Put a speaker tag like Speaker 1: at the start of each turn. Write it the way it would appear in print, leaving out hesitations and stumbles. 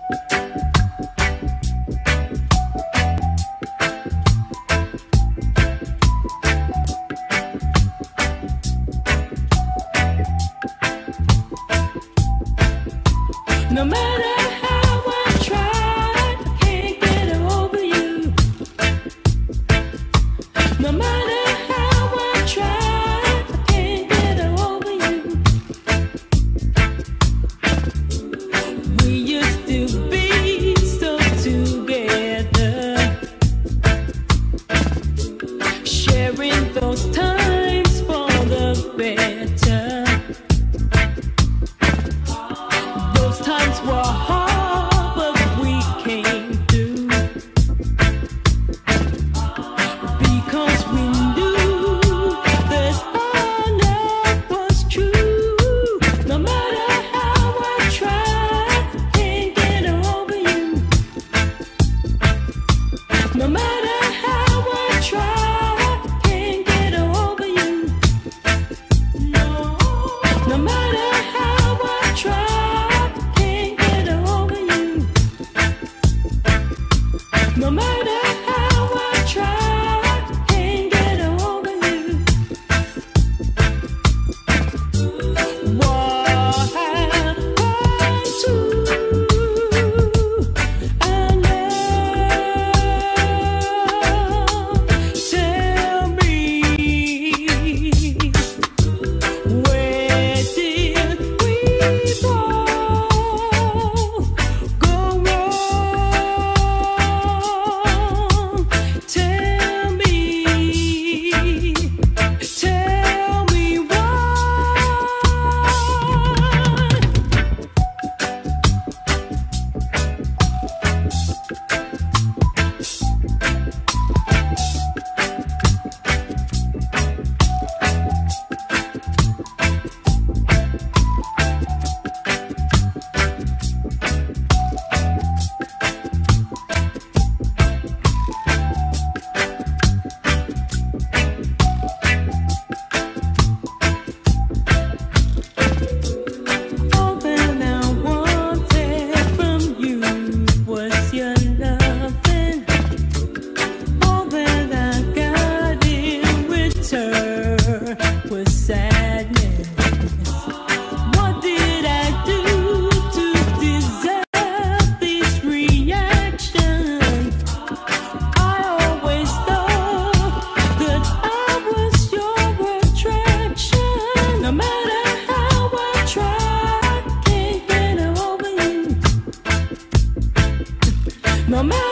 Speaker 1: No matter how I try, I can't get over you. No matter how I try, I can't get over you. We used to be so together, sharing those times for the better. Times were hard, but we came through because we knew that our love was true. No matter how I try, can't get over you. No matter how I try, can't get over you. No, no matter how I try. No matter how I try, can't get over you. What happened to our love? Tell me, where did we both go wrong? Tell me why. Sadness. What did I do to deserve this reaction? I always thought that I was your attraction. No matter how I try, can't get over you. No matter